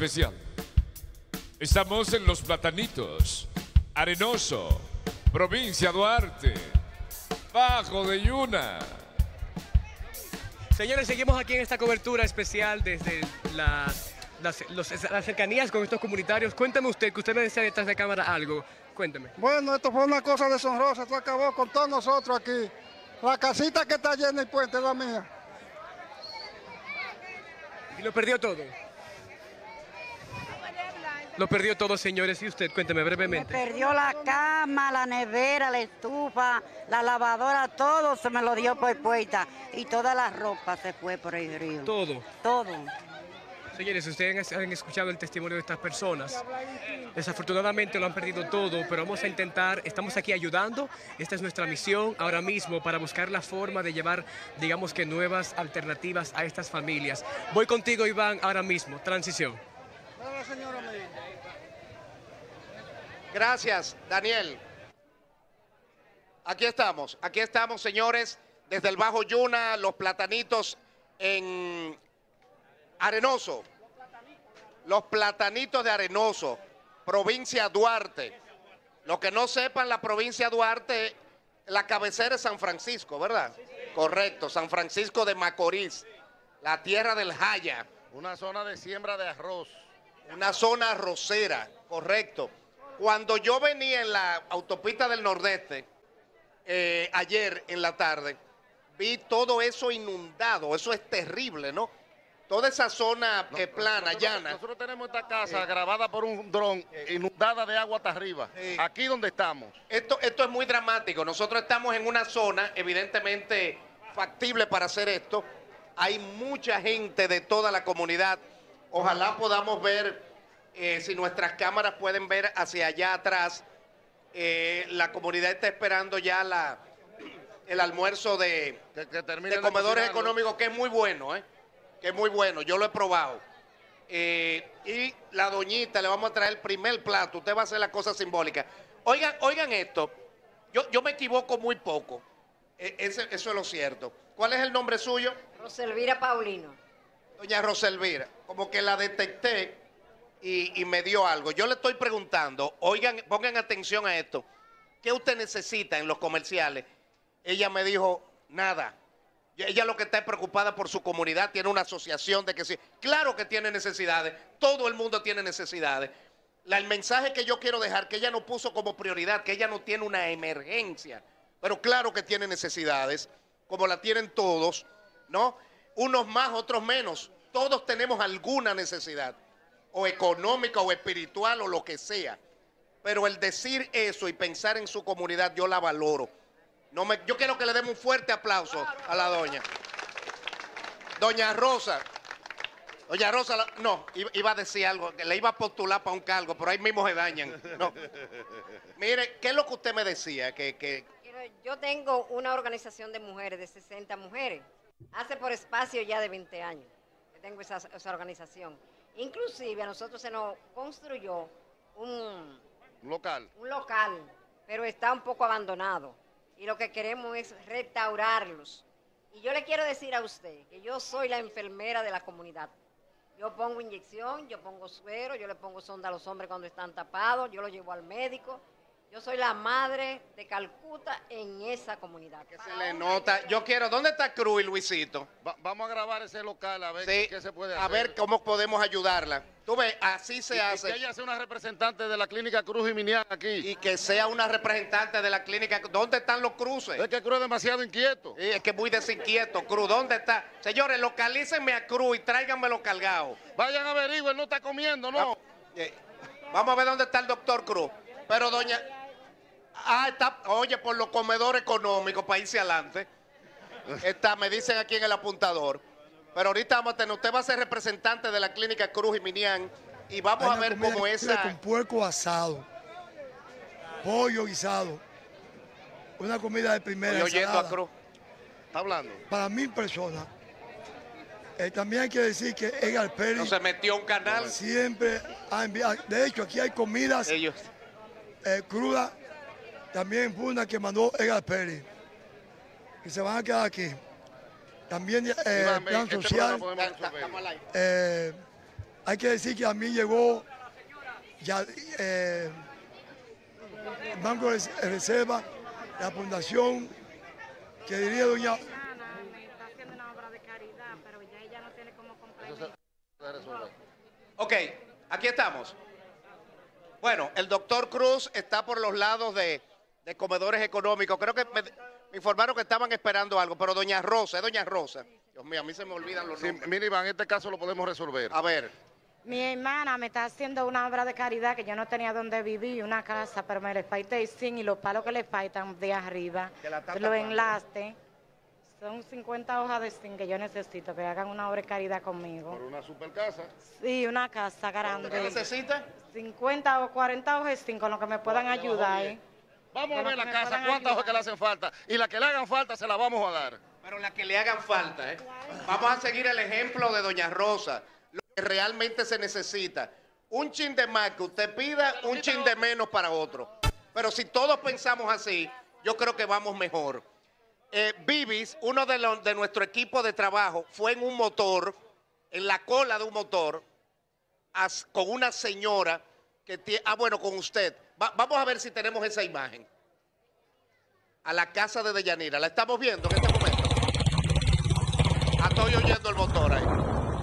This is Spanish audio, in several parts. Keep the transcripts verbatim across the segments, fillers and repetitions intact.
especial. Estamos en Los Platanitos, Arenoso, provincia Duarte, Bajo de Yuna. Señores, seguimos aquí en esta cobertura especial desde las, las, los, las cercanías con estos comunitarios. Cuéntame usted, que usted me decía detrás de cámara algo. Cuénteme. Bueno, esto fue una cosa deshonrosa, esto acabó con todos nosotros aquí. La casita que está llena del puente es la mía. Y lo perdió todo. Lo perdió todo, señores. Y usted, cuénteme brevemente. Me perdió la cama, la nevera, la estufa, la lavadora, todo se me lo dio por puerta. Y toda la ropa se fue por el río. Todo. Todo. Señores, ustedes han escuchado el testimonio de estas personas. Desafortunadamente lo han perdido todo, pero vamos a intentar, estamos aquí ayudando. Esta es nuestra misión ahora mismo para buscar la forma de llevar, digamos que nuevas alternativas a estas familias. Voy contigo, Iván, ahora mismo. Transición. Gracias, Daniel. Aquí estamos, aquí estamos, señores, desde el Bajo Yuna, Los Platanitos en Arenoso. Los Platanitos de Arenoso, provincia Duarte. Los que no sepan, la provincia Duarte, la cabecera es San Francisco, ¿verdad? Sí, sí. Correcto, San Francisco de Macorís, la tierra del Jaya. Una zona de siembra de arroz. Una zona arrocera, correcto. Cuando yo venía en la autopista del Nordeste, eh, ayer en la tarde, vi todo eso inundado. Eso es terrible, ¿no? Toda esa zona eh, plana, nosotros, llana. Nosotros tenemos esta casa eh, grabada por un dron, eh, inundada de agua hasta arriba. Eh, aquí donde estamos. Esto, esto es muy dramático. Nosotros estamos en una zona evidentemente factible para hacer esto. Hay mucha gente de toda la comunidad. Ojalá podamos ver... Eh, si nuestras cámaras pueden ver hacia allá atrás, eh, la comunidad está esperando ya la, el almuerzo de, que, que de comedores económicos, que es muy bueno, ¿eh? que es muy bueno, yo lo he probado. Eh, y la doñita le vamos a traer el primer plato, usted va a hacer la cosa simbólica. Oigan, oigan esto, yo, yo me equivoco muy poco, eh, ese, eso es lo cierto. ¿Cuál es el nombre suyo? Roselvira Paulino. Doña Roselvira, como que la detecté. Y, y me dio algo. Yo le estoy preguntando, oigan, pongan atención a esto. ¿Qué usted necesita en los comerciales? Ella me dijo, nada. Ella lo que está es preocupada por su comunidad, tiene una asociación de que sí. Claro que tiene necesidades, todo el mundo tiene necesidades. La, el mensaje que yo quiero dejar, que ella no puso como prioridad, que ella no tiene una emergencia, pero claro que tiene necesidades, como la tienen todos, ¿no? Unos más, otros menos. Todos tenemos alguna necesidad, o económica, o espiritual, o lo que sea. Pero el decir eso y pensar en su comunidad, yo la valoro. No me, yo quiero que le demos un fuerte aplauso a la doña. Doña Rosa. Doña Rosa, la, no, iba a decir algo, que le iba a postular para un cargo, pero ahí mismo se dañan. No. Mire, ¿qué es lo que usted me decía? Que, que... Yo tengo una organización de mujeres, de sesenta mujeres. Hace por espacio ya de veinte años que tengo esa, esa organización. Inclusive a nosotros se nos construyó un, un local. Un local, pero está un poco abandonado. Y lo que queremos es restaurarlos. Y yo le quiero decir a usted que yo soy la enfermera de la comunidad. Yo pongo inyección, yo pongo suero, yo le pongo sonda a los hombres cuando están tapados, yo los llevo al médico. Yo soy la madre de Calcuta en esa comunidad. Que se le nota. Yo quiero, ¿dónde está Cruz y Luisito? Va, vamos a grabar ese local a ver sí, qué se puede hacer. A ver cómo podemos ayudarla. Tú ves, así se y, hace. Y que ella sea una representante de la clínica Cruz y Minian aquí. Y que sea una representante de la clínica. ¿Dónde están los cruces? Es que Cruz es demasiado inquieto. Sí, es que es muy desinquieto. Cruz, ¿dónde está? Señores, localícenme a Cruz y tráiganmelo cargado. Vayan a averiguar, él no está comiendo, ¿no? Vamos a ver dónde está el doctor Cruz. Pero doña... Ah, está, oye, por los comedores económicos para irse adelante. Está, me dicen aquí en el apuntador. Pero ahorita vamos a tener, usted va a ser representante de la clínica Cruz y Minian y vamos a ver cómo esa... Con puerco asado, pollo guisado, una comida de primera. Estoy oyendo a Cruz. ¿Está hablando? Para mil personas. Eh, también hay que decir que Edgar Pérez... No se metió a un canal. Siempre ha enviado... De hecho, aquí hay comidas Ellos. Eh, crudas. También fue una que mandó Edgar Pérez, que se van a quedar aquí. También eh, el plan social, eh, hay que decir que a mí llegó ya, eh, el Banco de Reserva, la fundación que diría doña... Me está haciendo una obra de caridad, pero ya ella no tiene cómo comprar. Ok, aquí estamos. Bueno, el doctor Cruz está por los lados de, de comedores económicos. Creo que me, me informaron que estaban esperando algo, pero doña Rosa, es doña Rosa. Dios mío, a mí se me olvidan los nombres. Sí, mira, Iván, en este caso lo podemos resolver. A ver. Mi hermana me está haciendo una obra de caridad que yo no tenía donde vivir, una casa, pero me le falta el zinc y los palos que le faltan de arriba, los enlastes. Son cincuenta hojas de zinc que yo necesito, que hagan una obra de caridad conmigo. ¿Por una super casa? Sí, una casa grande. ¿Qué necesita? cincuenta o cuarenta hojas de zinc con lo que me puedan ayudar. ¿eh? Vamos a Con ver lo la que me casa, puedan cuántas hojas ayudar. que le hacen falta. Y las que le hagan falta se las vamos a dar. Pero las que le hagan falta, ¿eh? Vamos a seguir el ejemplo de doña Rosa. Lo que realmente se necesita. Un chin de más que usted pida, un chin de menos para otro. Pero si todos pensamos así, yo creo que vamos mejor. Eh, Bibis, uno de, los, de nuestro equipo de trabajo, fue en un motor, en la cola de un motor, as, con una señora que tiene... Ah, bueno, con usted. Va, vamos a ver si tenemos esa imagen. A la casa de Deyanira. ¿La estamos viendo en este momento? Ah, estoy oyendo el motor ahí.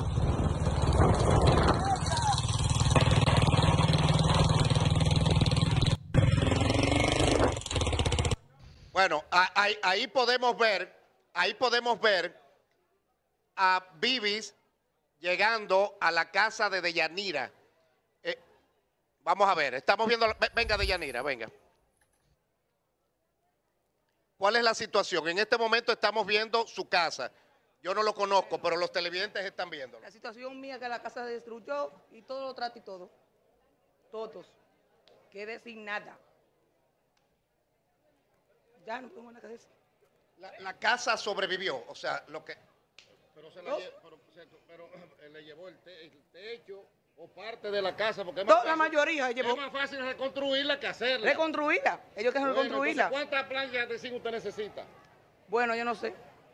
Bueno, ahí, ahí podemos ver, ahí podemos ver a Bibis llegando a la casa de Deyanira. Eh, vamos a ver, estamos viendo, venga Deyanira, venga. ¿Cuál es la situación? En este momento estamos viendo su casa. Yo no lo conozco, pero los televidentes están viendo. La situación mía es que la casa se destruyó y todo lo trata y todo. Todos. Quedé sin nada. Ya no tengo nada que decir. La, la casa sobrevivió, o sea, lo que... Pero, se la lle pero, pero, pero le llevó el, te el techo o parte de la casa, porque es No, más la fácil, mayoría llevó. es más fácil reconstruirla que hacerla. Reconstruirla. Ellos quieren Bueno, reconstruirla. entonces, ¿cuántas planchas de zinc usted necesita? Bueno, yo no sé.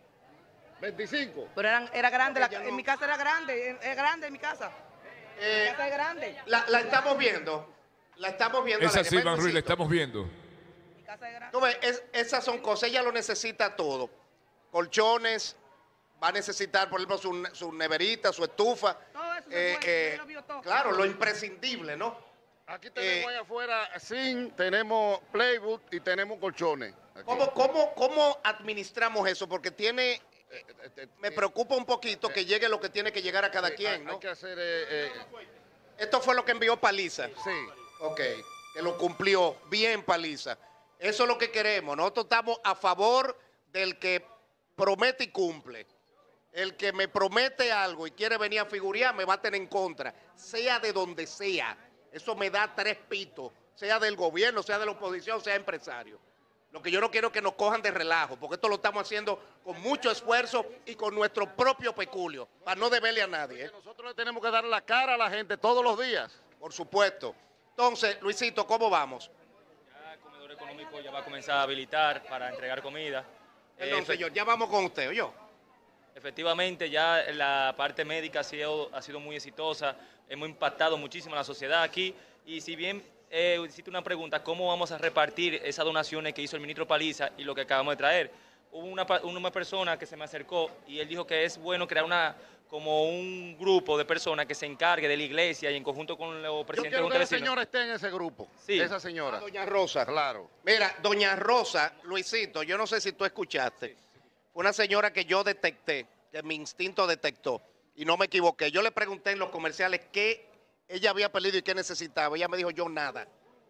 veinticinco. Pero eran, era grande, la, no. en mi casa era grande, es grande en mi casa. Eh, mi casa es grande. La, la estamos viendo, la estamos viendo. Es así, Iván Ruiz, la necesito. estamos viendo. Mi casa es grande. Tú ves, es- esas son cosas, ella lo necesita todo. Colchones, va a necesitar, por ejemplo, su, su neverita, su estufa. Todo eso se Eh, fue, eh, él lo vio todo. claro, lo imprescindible, ¿no? Aquí tenemos Eh, allá afuera zinc, tenemos playbook y tenemos colchones. Aquí. ¿Cómo, cómo, ¿Cómo administramos eso? Porque tiene, Eh, eh, eh, me eh, preocupa un poquito que llegue lo que tiene que llegar a cada sí, quien, hay, ¿no? hay que hacer... eh, eh, Esto fue lo que envió Paliza. sí. Ok, que lo cumplió bien Paliza. Eso es lo que queremos. Nosotros estamos a favor del que promete y cumple. El que me promete algo y quiere venir a figurear me va a tener en contra, sea de donde sea. Eso me da tres pitos, sea del gobierno, sea de la oposición, sea empresario. Lo que yo no quiero es que nos cojan de relajo, porque esto lo estamos haciendo con mucho esfuerzo y con nuestro propio peculio, para no deberle a nadie, ¿eh? Nosotros le tenemos que dar la cara a la gente todos los días. Por supuesto. Entonces, Luisito, ¿cómo vamos? Ya el comedor económico ya va a comenzar a habilitar para entregar comida. Perdón, Eh, señor, ya vamos con usted, ¿oyó? Efectivamente, ya la parte médica ha sido, ha sido muy exitosa, hemos impactado muchísimo a la sociedad aquí y si bien eh, hiciste una pregunta, ¿cómo vamos a repartir esas donaciones que hizo el ministro Paliza y lo que acabamos de traer? Hubo una, pa- una persona que se me acercó y él dijo que es bueno crear una como un grupo de personas que se encargue de la iglesia y en conjunto con los Yo presidentes quiero de que la los vecinos. señora esté en ese grupo. Sí. Esa señora. Ah, doña Rosa. Claro. Mira, doña Rosa, Luisito, yo no sé si tú escuchaste. Fue una señora que yo detecté, que mi instinto detectó, y no me equivoqué. Yo le pregunté en los comerciales qué ella había pedido y qué necesitaba. Ella me dijo, yo nada.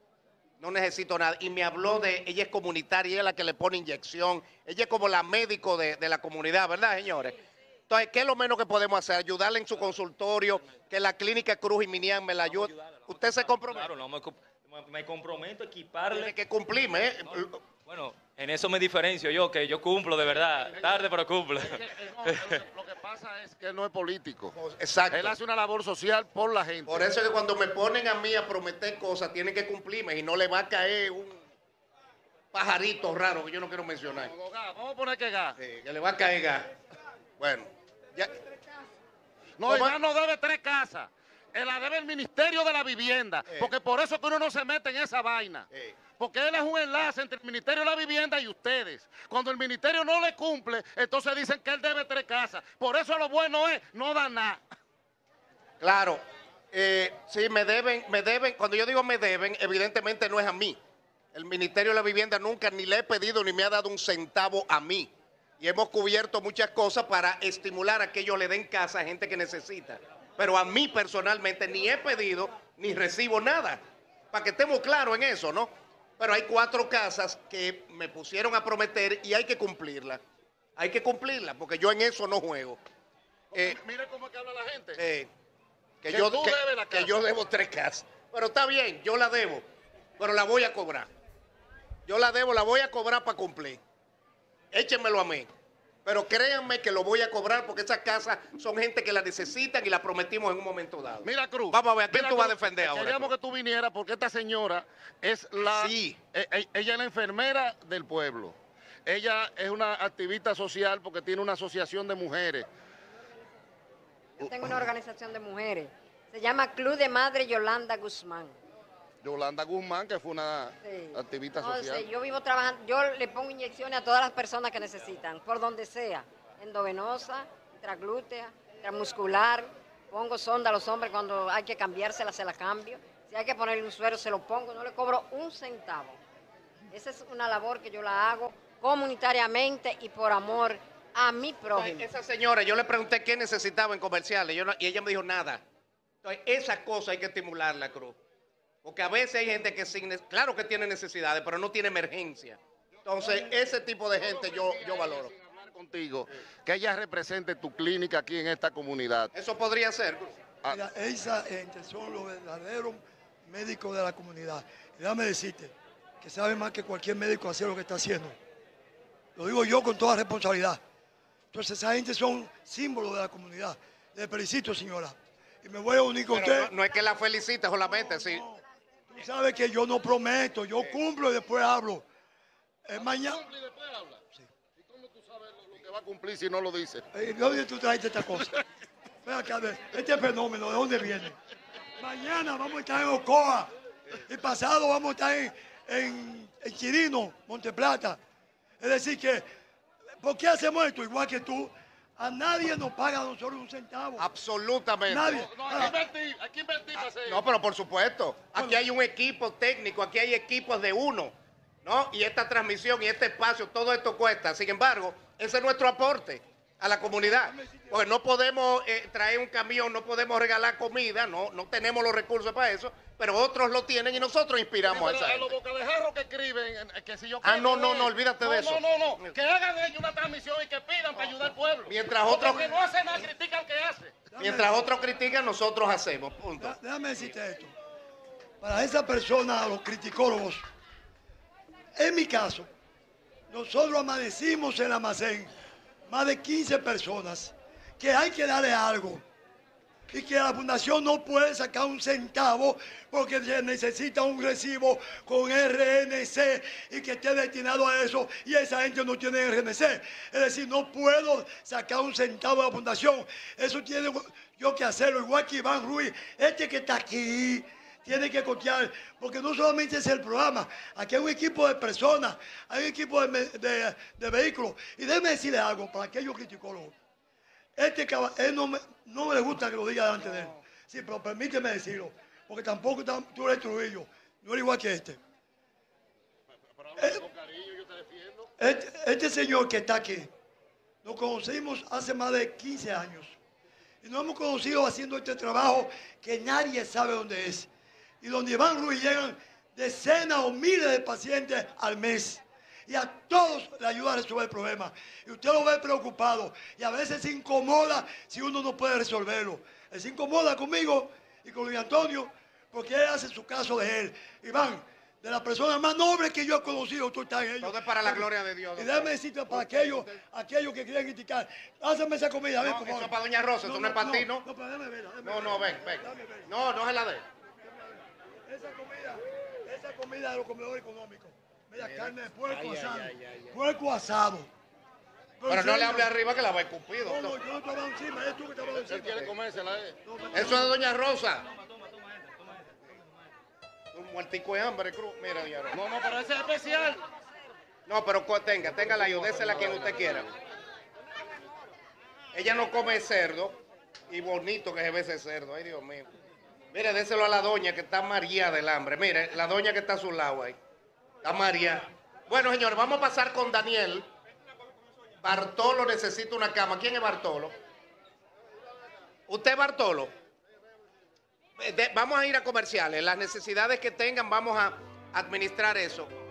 No necesito nada. Y me habló de, ella es comunitaria, ella es la que le pone inyección. Ella es como la médico de, de la comunidad, ¿verdad, señores? Entonces, ¿qué es lo menos que podemos hacer? Ayudarle en su consultorio, que la clínica Cruz y Minian me la ayude. ¿Usted se compromete? Claro, no, me, comp- me comprometo a equiparle. Tiene que cumplirme, ¿eh? Bueno, en eso me diferencio yo, que yo cumplo de verdad. Tarde, pero cumplo. Lo que pasa es que él no es político. Exacto. Él hace una labor social por la gente. Por eso es que cuando me ponen a mí a prometer cosas, tienen que cumplirme y no le va a caer un pajarito raro que yo no quiero mencionar. Vamos a poner que gas. Sí, que le va a caer gas. Bueno, ya. No, Iván no debe tres casas. Eh, la debe el Ministerio de la Vivienda, Eh. porque por eso que uno no se mete en esa vaina. Eh. Porque él es un enlace entre el Ministerio de la Vivienda y ustedes. Cuando el Ministerio no le cumple, entonces dicen que él debe tres casas. Por eso lo bueno es no dar nada. Claro, eh, sí, me deben, me deben, cuando yo digo me deben, evidentemente no es a mí. El Ministerio de la Vivienda nunca ni le he pedido ni me ha dado un centavo a mí. Y hemos cubierto muchas cosas para estimular a que ellos le den casa a gente que necesita. Pero a mí personalmente ni he pedido ni recibo nada. Para que estemos claros en eso, ¿no? Pero hay cuatro casas que me pusieron a prometer y hay que cumplirlas. Hay que cumplirlas, porque yo en eso no juego. Eh, Mire cómo es que habla la gente. eh, que, Que yo, tú que- debes la que casa. yo debo tres casas. Pero está bien, yo la debo, pero la voy a cobrar. Yo la debo, la voy a cobrar para cumplir. Échenmelo a mí. Pero créanme que lo voy a cobrar porque esas casas son gente que la necesitan y la prometimos en un momento dado. Mira, Cruz. Vamos a ver, ¿a quién mira, tú vas a Cruz, defender ahora? Queríamos Cruz? que tú vinieras porque esta señora es la... Sí. eh, eh, ella es la enfermera del pueblo. Ella es una activista social porque tiene una asociación de mujeres. Yo tengo una organización de mujeres. Se llama Club de Madre Yolanda Guzmán. Yolanda Guzmán, que fue una Sí. activista No, social. sí, yo vivo trabajando, yo le pongo inyecciones a todas las personas que necesitan, por donde sea, endovenosa, intraglútea, intramuscular, pongo sonda a los hombres cuando hay que cambiársela, se la cambio, si hay que ponerle un suero, se lo pongo, no le cobro un centavo. Esa es una labor que yo la hago comunitariamente y por amor a mi prójimo. Esa señora, yo le pregunté qué necesitaba en comerciales yo no- y ella me dijo nada. Entonces, esa cosa hay que estimularla, Cruz. Porque a veces hay gente que, sin, ne- claro que tiene necesidades, pero no tiene emergencia. Entonces, ese tipo de gente yo, yo valoro. Sin hablar contigo, que ella represente tu clínica aquí en esta comunidad. Eso podría ser, Cruz. Mira, esa gente son los verdaderos médicos de la comunidad. Y déjame decirte que sabe más que cualquier médico hacer lo que está haciendo. Lo digo yo con toda responsabilidad. Entonces esa gente son símbolos de la comunidad. Le felicito, señora. Y me voy a unir con Pero usted. no, no es que la felicite solamente, sí. Tú sabes que yo no prometo, yo cumplo y después hablo. Eh, mañana. Cumple y después habla. ¿Y cómo tú sabes lo, lo que va a cumplir si no lo dice? Eh, ¿De dónde tú trajiste esta cosa? Ven acá, a ver, este fenómeno, ¿de dónde viene? Mañana vamos a estar en Ocoa. Y pasado vamos a estar en, en, en Chirino, Monteplata. Es decir que, ¿por qué hacemos esto? Igual que tú, a nadie nos paga a nosotros un centavo. Absolutamente. Nadie. No, hay que invertir, hay que invertir para hacer. No, pero por supuesto. Aquí hay un equipo técnico, aquí hay equipos de uno, ¿no? Y esta transmisión y este espacio, todo esto cuesta. Sin embargo, ese es nuestro aporte a la comunidad. Porque no podemos eh, traer un camión, no podemos regalar comida, no, no tenemos los recursos para eso, pero otros lo tienen y nosotros inspiramos a Pero esa a los gente. bocadejarros que escriben, eh, que si yo Ah, quiero no, no, ver- no, olvídate de eso. No, no, no, que hagan ellos una transmisión y que pidan para ayudar al pueblo. Mientras Porque otros- el que no hace nada critica al que hace. Mientras otros critican, nosotros hacemos, punto. Dé- Déjame decirte esto. Para esa persona, los criticólogos, en mi caso, nosotros amanecimos en el almacén, más de quince personas, que hay que darle algo. Y que la fundación no puede sacar un centavo porque se necesita un recibo con R N C y que esté destinado a eso y esa gente no tiene R N C. Es decir, no puedo sacar un centavo de la fundación. Eso tiene yo que hacerlo, igual que Iván Ruiz, este que está aquí. Tiene que costear, porque no solamente es el programa, aquí hay un equipo de personas, hay un equipo de, me- de- de vehículos. Y déjeme decirle algo para aquellos criticólogos. Este caballero, él no me, no me le gusta que lo diga delante de él. Sí, pero permíteme decirlo, porque tampoco tam- tú eres Trujillo, no eres igual que este. Este, este señor que está aquí, nos conocimos hace más de quince años. Y nos hemos conocido haciendo este trabajo que nadie sabe dónde es. Y donde Iván Ruiz llegan decenas o miles de pacientes al mes. Y a todos le ayuda a resolver el problema. Y usted lo ve preocupado. Y a veces se incomoda si uno no puede resolverlo. Él se incomoda conmigo y con Luis Antonio porque él hace su caso de él. Iván, de las personas más nobles que yo he conocido, tú estás en ellos. Todo es para la gloria de Dios. Y déjame decirte para aquellos, aquellos que quieren criticar. Hazme esa comida, ven, No, por eso favor. es para Doña Rosa, eso no es para ti, ¿no? No, pero déjame verla. déjame No, verla. no, ven, ven. Déjame verla. No, no se la dé. Esa comida, esa comida de los comedores económicos. Mira, Mira. carne de puerco Ay, ay, asado. ay, ay, ay. Puerco asado. Pero no le hable arriba que la va a escupir, No, no, doctor. yo no estaba encima, es tú que estabas encima. Él quiere comérsela, eh. Eso es de doña Rosa. Un muertico de hambre, Cruz. Mira, doña Rosa. No, no, pero ese es especial. No, pero co- tenga, tenga la ayudésela a quien usted quiera. Ella no come cerdo y bonito que se ve ese cerdo. Ay, Dios mío. Mire, déselo a la doña que está mareada del hambre. Mire, la doña que está a su lado ahí. Está mareada. Bueno, señores, vamos a pasar con Daniel. Bartolo necesita una cama. ¿Quién es Bartolo? ¿Usted es Bartolo? Eh, de- vamos a ir a comerciales. Las necesidades que tengan, vamos a administrar eso.